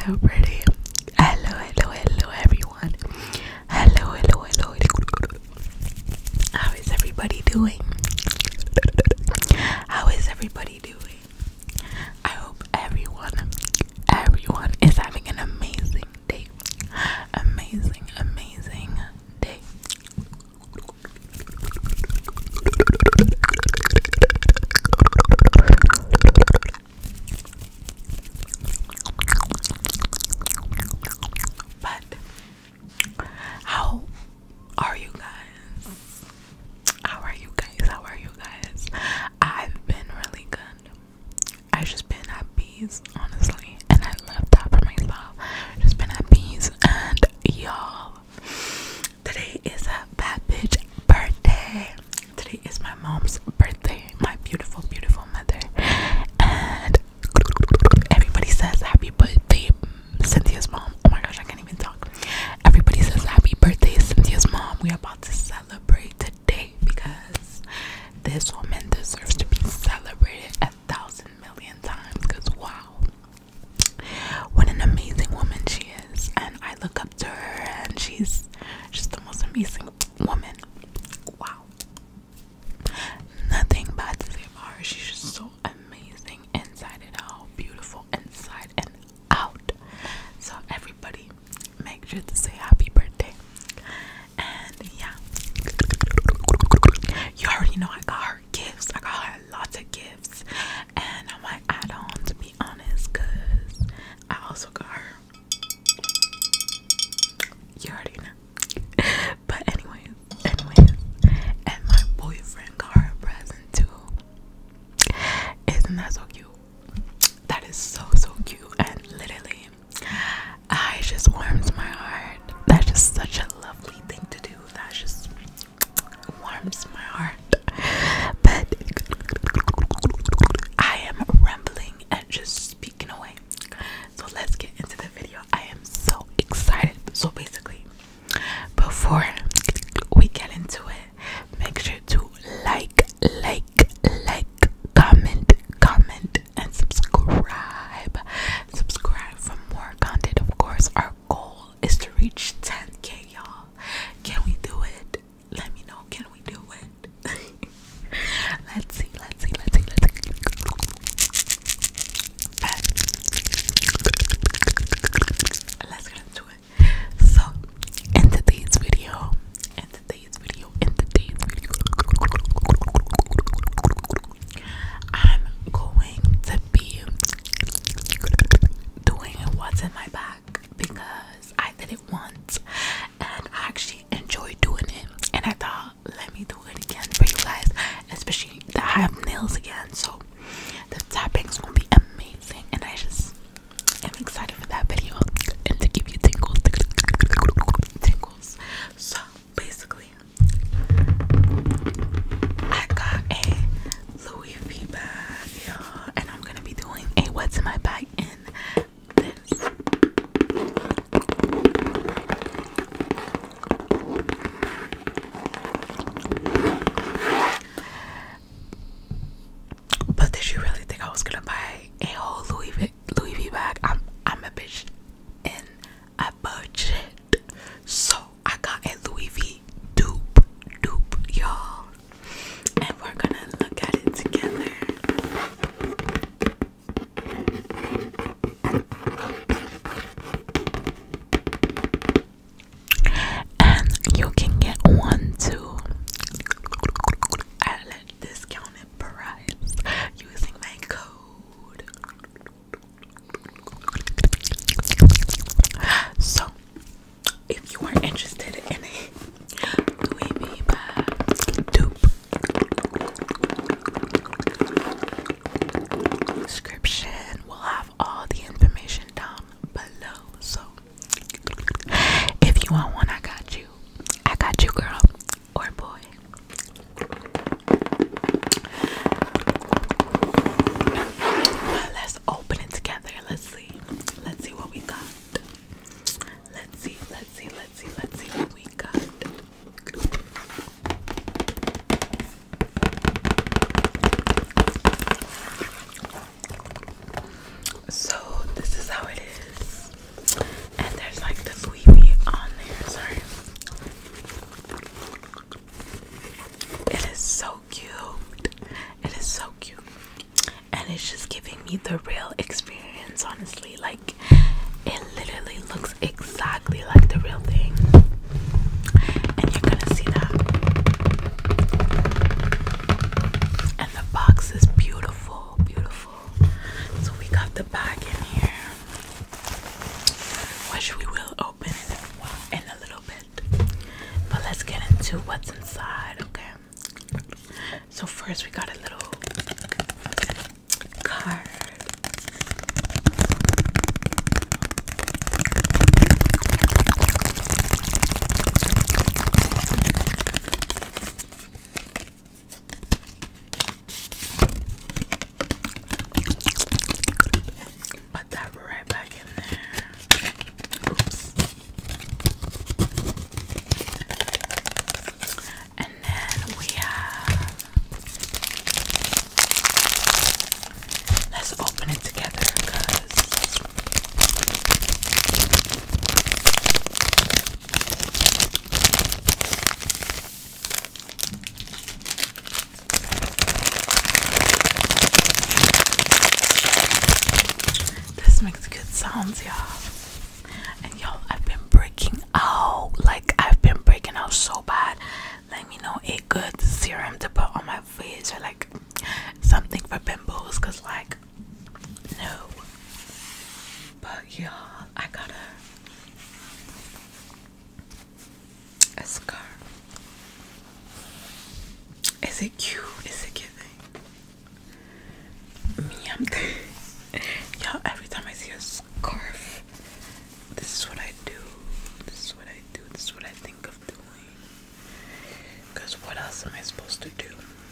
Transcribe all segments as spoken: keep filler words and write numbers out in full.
so pretty. Hello, hello, hello, everyone. Hello, hello, hello. How is everybody doing? How is everybody doing? I hope everyone, everyone is having an amazing day. Amazing, amazing day. But how are you guys? How are you guys? How are you guys? I've been really good. I've just been at peace, honestly, and I love that for myself. Just been at peace, and y'all, today is a bad bitch birthday. Today is my mom's birthday, my beautiful, beautiful mother, and everybody says happy birthday, Cynthia's mom. Oh my gosh, I can't even talk. Everybody says happy birthday, Cynthia's mom. We're about to celebrate today because this woman deserves to be celebrated a thousand million times. Because wow, what an amazing woman she is, and I look up to her, and she's just the most amazing woman. Wow, nothing bad to say about her. She's just so amazing inside and out, beautiful inside and out. So everybody, make sure to say happy birthday. And yeah, you already know I got her gifts. I got her lots of gifts, and I might add on, to be honest, because I also got her, you already know. But anyways, anyways, and my boyfriend got her a present too. Isn't that so cute? That is so so cute, and literally, I just warms my heart. That's just such a lovely thing to do. That just warms my heart. But I am rambling and just speaking away. So let's get into the video. I am so excited. So basically, before we get into it, make sure to like, like, like, comment, comment, and subscribe. Subscribe for more content. Of course, our goal is to reach ten K, y'all. Can we do it? Let me know. Can we do it? Let's see. Let's see. Let's see. Let's see. is giving me the real experience, honestly. Like, it literally looks exactly like the real thing, and you're gonna see that. And the box is beautiful, beautiful. So we got the bag in here, which we will open in a little bit. But let's get into what's inside, okay? So first we got a little card. Put that right back in there. Oops. And then we have, let's open it together, because this makes good sounds, y'all. And y'all, I've been breaking out. Like, I've been breaking out so bad. Let me know a good serum to put on my face, or like something for pimples, because like, no. But y'all, I got a, a scarf. Is it cute? Is it giving? Me, I'm y'all, every time I see a scarf, this is what I do. This is what I do. This is what I think of doing. Because what else am I supposed to do?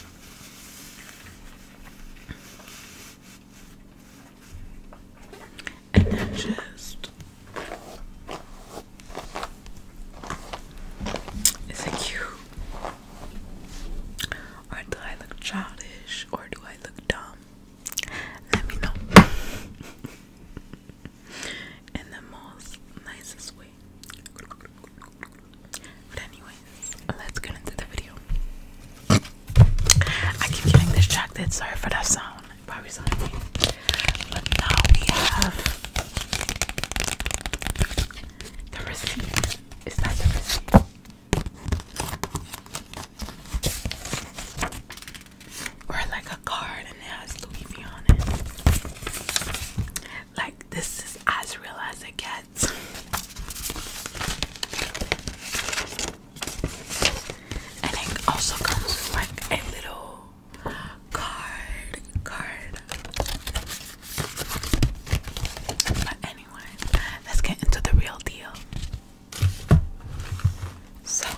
And then just, is it cute? Or do I look childish? Or do I look dumb? Let me know. In the most nicest way. But anyways, let's get into the video. I keep getting distracted. Sorry for that sound. It probably sounded me. But now we have the receipt. Is that the receipt? Or like a card and it has Louis V on it. Like, this is as real as it gets. And it also comes with like a little card, card. But anyway, let's get into the real deal. So,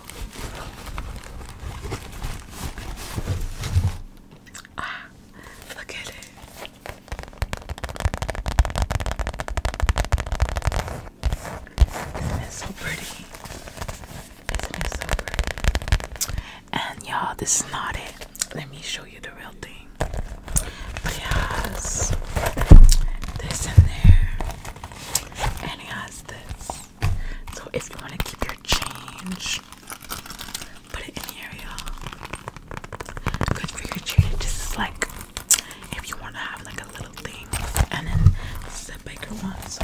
ah, look at it. Isn't it so pretty? Isn't it so pretty? And y'all, this is not it. Let me show you the real thing. But it has this in there, and it has this. So if you want to keep your change, put it in here, y'all. Good for your change. This is like if you want to have like a little thing, and then this is a bigger one. So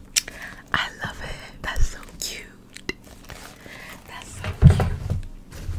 I love it. That's so cute. That's so cute.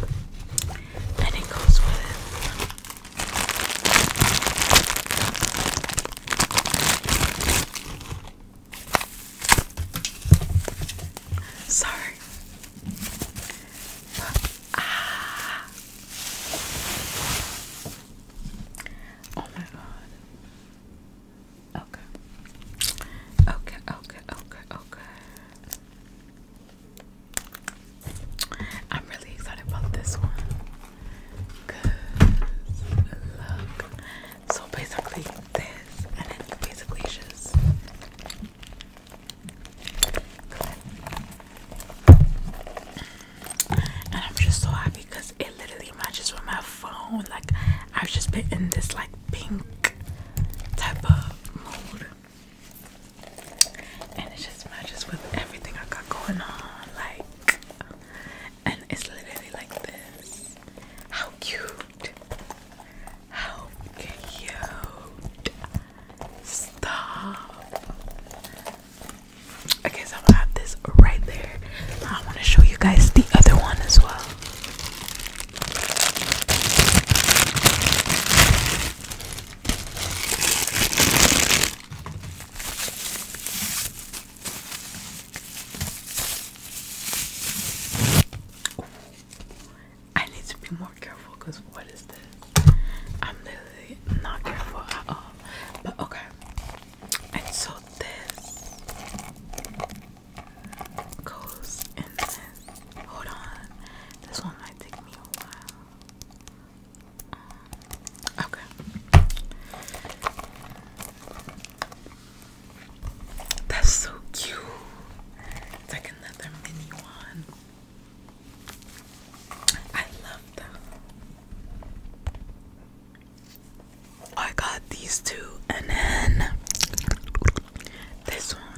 these two, and then this one.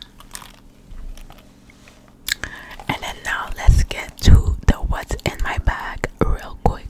And then now let's get to the what's in my bag real quick.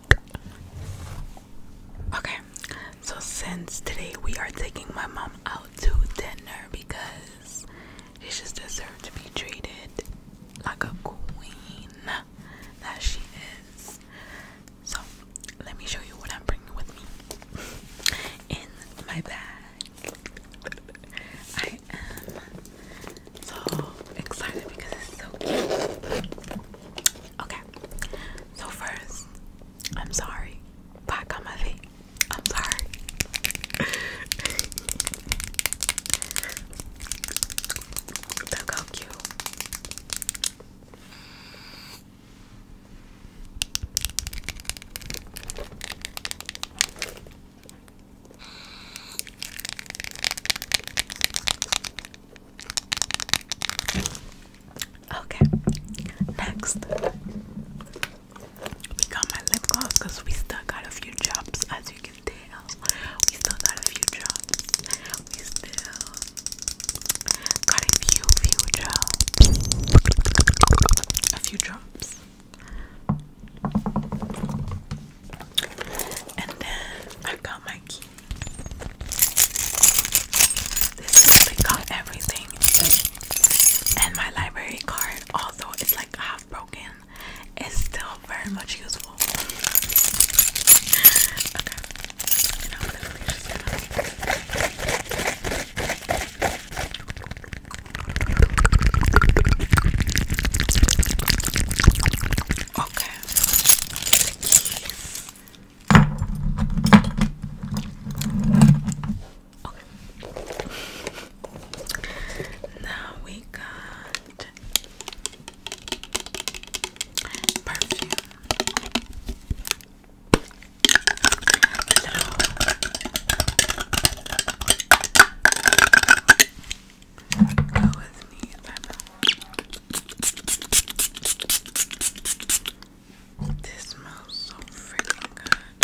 Okay, so since today we are taking my mom out to dinner because she just deserves to be treated like a queen that she is. So let me show you what I'm bringing with me in my bag. I am so excited because it's so cute. Okay, so first, I'm sorry, but I got my feet. I'm sorry. Look how cute. Okay, next we got my lip gloss because we still got a few drops, as you can tell. We still got a few drops. We still got a few, few drops. A few drops. And then I got my key. This is got everything. And my library card, although it's like half broken, is still very much useful. Okay. And I'm literally just gonna okay. Okay. Now we got perfume. Go with me, this smells so freaking good.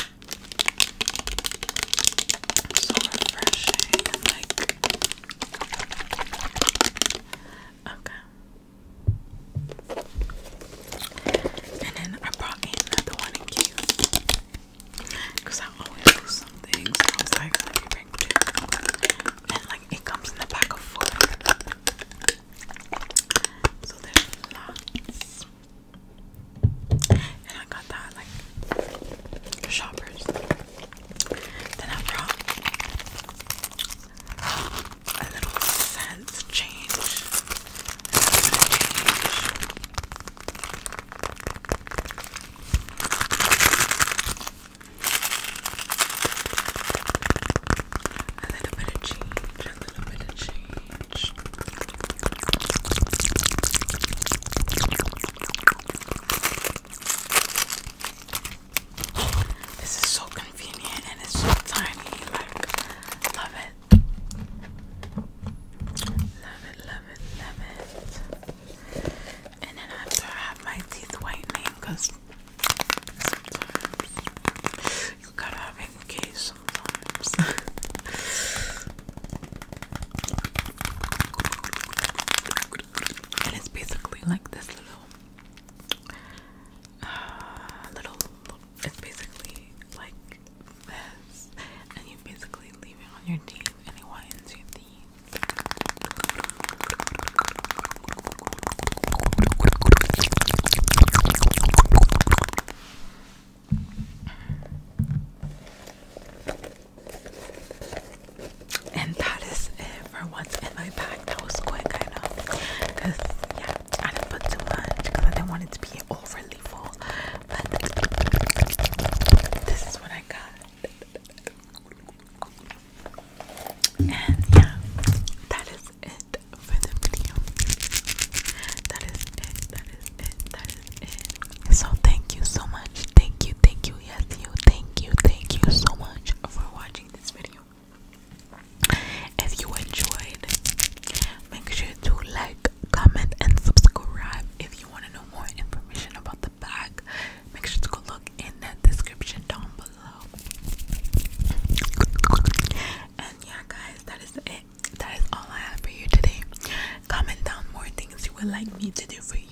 So refreshing. Like, okay. And then I brought in another one in case, because I always do some things. So I was like, let me bring two. And like, it comes in the pack of four. So there's lots. And I got that like Shoppers. Then I brought a little scent change. A little bit of change, a little bit of change. This is so convenient and it's so tiny. Like, love it. Love it, love it, love it. And then after I have my teeth whitening, because sometimes you gotta have it in case sometimes. And it's basically like this little, uh, little, it's basically like this, and you basically leave it on your teeth and it whitens your teeth. And that is it for what's in my bag. That was quick, I know, because yeah, I didn't put too much because I didn't want it to be overly full, but this is what I got. And yeah, that is it for the video. That is it, that is it, that is it. So thank you so much. Thank you, thank you, yes you, thank you, thank you so much for watching this video. If you enjoyed, make sure to like, comment, and subscribe. If you want to know more information about the bag, make sure to go look in the description down below. And yeah, would like me to do for you.